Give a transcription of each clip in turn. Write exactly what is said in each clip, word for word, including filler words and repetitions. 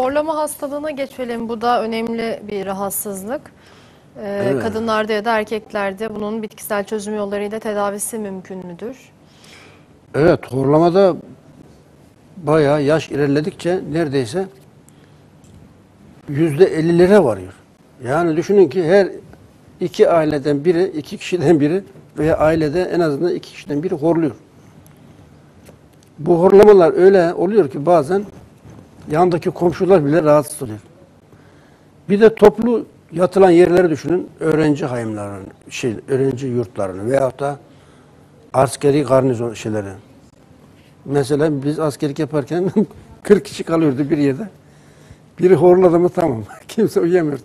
Horlama hastalığına geçelim. Bu da önemli bir rahatsızlık. Ee, Evet. Kadınlarda ya da erkeklerde bunun bitkisel çözüm yollarıyla tedavisi mümkün müdür? Evet, horlamada bayağı yaş ilerledikçe neredeyse yüzde ellilere varıyor. Yani düşünün ki her iki aileden biri, iki kişiden biri veya ailede en azından iki kişiden biri horluyor. Bu horlamalar öyle oluyor ki bazen yandaki komşular bile rahatsız oluyor. Bir de toplu yatılan yerleri düşünün. Öğrenci hayımlarını, şey, öğrenci yurtlarını veyahut da askeri garnizon şeyleri. Mesela biz askerlik yaparken kırk kişi kalıyordu bir yerde. Biri horladı mı tamam. Kimse uyuyamıyordu.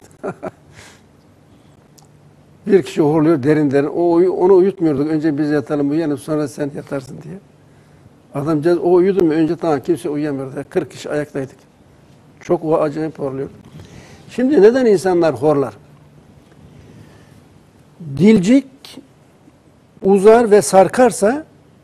Bir kişi horluyor derin derin. O, onu uyutmuyorduk. Önce biz yatalım uyanıp sonra sen yatarsın diye. Adamcağız o uyudu mu önce tamam kimse uyuyamıyordu. kırk kişi ayaktaydık. Çok o acayip horluyor. Şimdi neden insanlar horlar? Dilcik uzar ve sarkarsa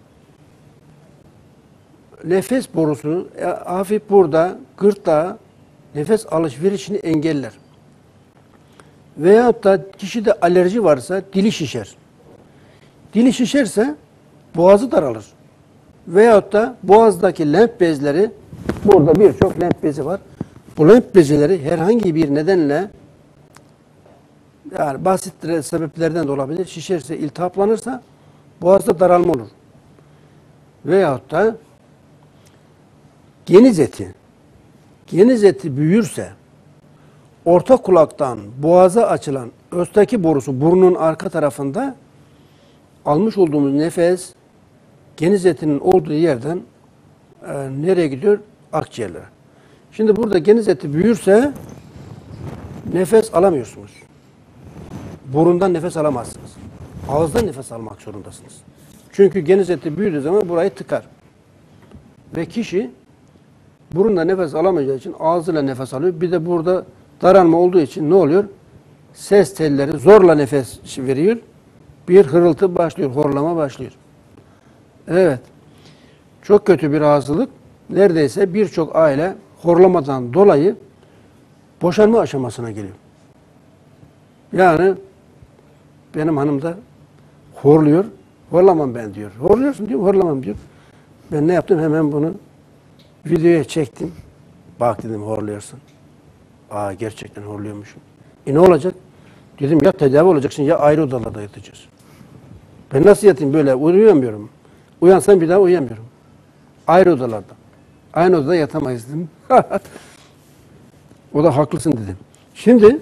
nefes borusunu e, hafif burada gırtlağa nefes alışverişini engeller. Veyahut da kişide alerji varsa dili şişer. Dili şişerse boğazı daralır. Veyahut da boğazdaki lenf bezleri, burada birçok lenf bezi var. Bu lenf bezileri herhangi bir nedenle, yani basit sebeplerden de olabilir, şişerse, iltihaplanırsa boğazda daralma olur. Veyahut da geniz eti, geniz eti büyürse, orta kulaktan boğaza açılan östaki borusu burnun arka tarafında almış olduğumuz nefes geniz etinin olduğu yerden e, nereye gidiyor? Akciğerlere. Şimdi burada geniz eti büyürse nefes alamıyorsunuz. Burundan nefes alamazsınız. Ağızdan nefes almak zorundasınız. Çünkü geniz eti büyüdüğü zaman burayı tıkar. Ve kişi burunla nefes alamayacağı için ağzıyla nefes alıyor. Bir de burada daralma olduğu için ne oluyor? Ses telleri zorla nefes veriyor. Bir hırıltı başlıyor, horlama başlıyor. Evet. Çok kötü bir rahatsızlık. Neredeyse birçok aile horlamadan dolayı boşanma aşamasına geliyor. Yani benim hanım da horluyor. Horlamam ben diyor. Horluyorsun diyor, horlamam diyor. Ben ne yaptım? Hemen bunu videoya çektim. Bak dedim horluyorsun. Aa gerçekten horluyormuşum. E ne olacak? Dedim ya tedavi olacaksın ya ayrı odalarda yatacağız. Ben nasıl yatayım böyle? Uyuyamıyorum. Uyansam bir daha uyuyamıyorum. Ayrı odalarda. Aynı odada yatamayız dedim. O da haklısın dedim. Şimdi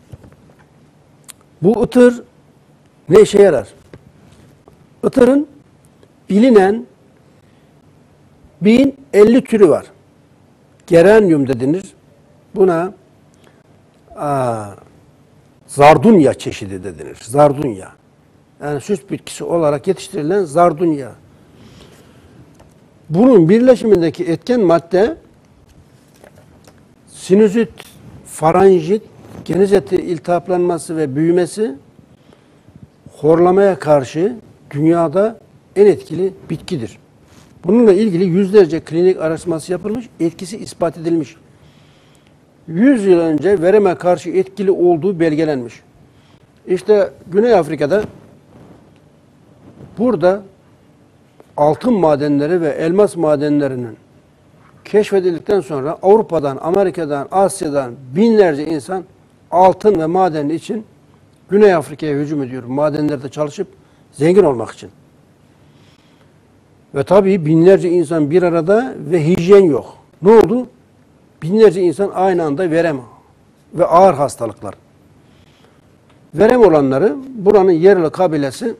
bu ıtır ne işe yarar? Itırın bilinen bin elli türü var. Geranium da denir. Buna aa, zardunya çeşidi de denir. Zardunya. Yani süs bitkisi olarak yetiştirilen zardunya. Bunun birleşimindeki etken madde sinüzit, faranjit, geniz eti iltihaplanması ve büyümesi horlamaya karşı dünyada en etkili bitkidir. Bununla ilgili yüzlerce klinik araştırması yapılmış, etkisi ispat edilmiş. yüz yıl önce vereme karşı etkili olduğu belgelenmiş. İşte Güney Afrika'da burada altın madenleri ve elmas madenlerinin keşfedildikten sonra Avrupa'dan, Amerika'dan, Asya'dan binlerce insan altın ve maden için Güney Afrika'ya hücum ediyor. Madenlerde çalışıp zengin olmak için. Ve tabii binlerce insan bir arada ve hijyen yok. Ne oldu? Binlerce insan aynı anda verem ve ağır hastalıklar. Verem olanları buranın yerli kabilesi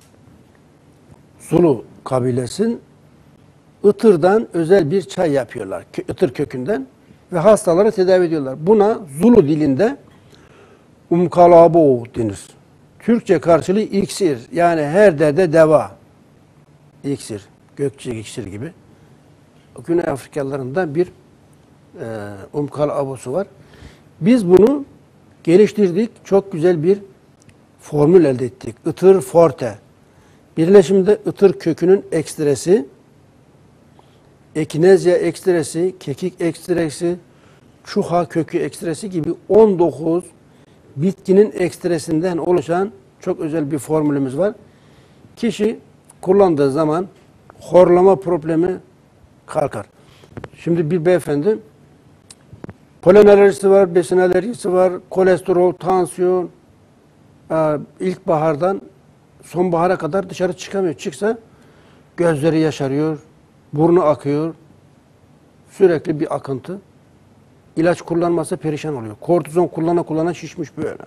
Zulu kabilesin ıtırdan özel bir çay yapıyorlar. Itır kökünden ve hastaları tedavi ediyorlar. Buna Zulu dilinde umkalabo denir. Türkçe karşılığı iksir. Yani her derde deva. İksir. Gökçe iksir gibi. Güney Afrikalıların da bir e, umkalabosu var. Biz bunu geliştirdik. Çok güzel bir formül elde ettik. Itır forte. Birleşimde ıtır kökünün ekstresi, ekinezya ekstresi, kekik ekstresi, çuha kökü ekstresi gibi on dokuz bitkinin ekstresinden oluşan çok özel bir formülümüz var. Kişi kullandığı zaman horlama problemi kalkar. Şimdi bir beyefendi polen alerjisi var, besin alerjisi var, kolesterol, tansiyon, e, ilkbahardan sonbahara kadar dışarı çıkamıyor. Çıksa gözleri yaşarıyor, burnu akıyor, sürekli bir akıntı. İlaç kullanmazsa perişan oluyor. Kortizon kullana kullana şişmiş böyle.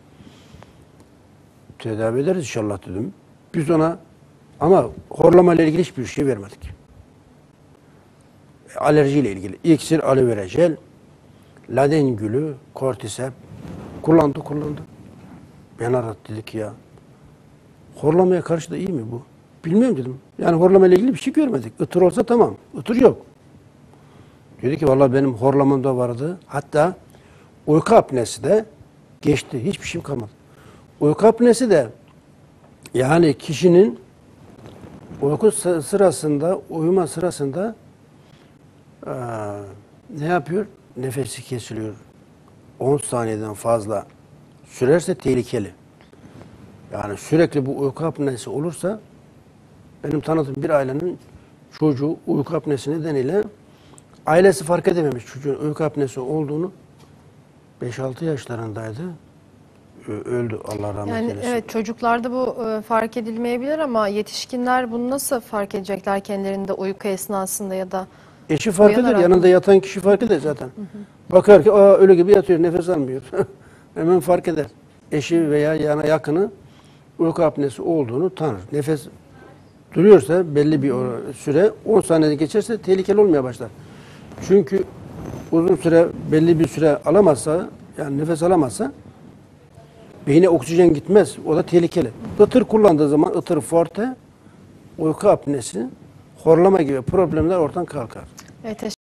Tedavi ederiz inşallah dedim. Biz ona ama horlama ile ilgili hiçbir şey vermedik. Alerjiyle ilgili iksir, aloe vera jel, laden gülü, kortisep kullandı kullandı. Ben aradı dedi ki ya horlamaya karşı da iyi mi bu? Bilmiyorum dedim. Yani horlama ile ilgili bir şey görmedik. Itır olsa tamam. Itır yok. Dedi ki vallahi benim horlamamda vardı. Hatta uyku apnesi de geçti. Hiçbir şeyim kalmadı. Uyku apnesi de yani kişinin uyku sırasında, uyuma sırasında ee, ne yapıyor? Nefesi kesiliyor. on saniyeden fazla sürerse tehlikeli. Yani sürekli bu uyku apnesi olursa benim tanıdığım bir ailenin çocuğu uyku apnesi nedeniyle ailesi fark edememiş çocuğun uyku apnesi olduğunu. beş altı yaşlarındaydı. Öldü Allah rahmet Yani eylesin. evet, çocuklarda bu e, fark edilmeyebilir ama yetişkinler bunu nasıl fark edecekler kendilerinde uyku esnasında ya da Eşi fark eder, uyanarak yanında mı? yatan kişi fark eder zaten. Hı hı. Bakar ki aa ölü gibi yatıyor, nefes almıyor. Hemen fark eder. Eşi veya yana yakını uyku apnesi olduğunu tanır. Nefes duruyorsa belli bir süre, on saniyede geçerse tehlikeli olmaya başlar. Çünkü uzun süre, belli bir süre alamazsa, yani nefes alamazsa beyine oksijen gitmez. O da tehlikeli. Itır kullandığı zaman ıtır forte, uyku apnesi, horlama gibi problemler ortadan kalkar. Evet,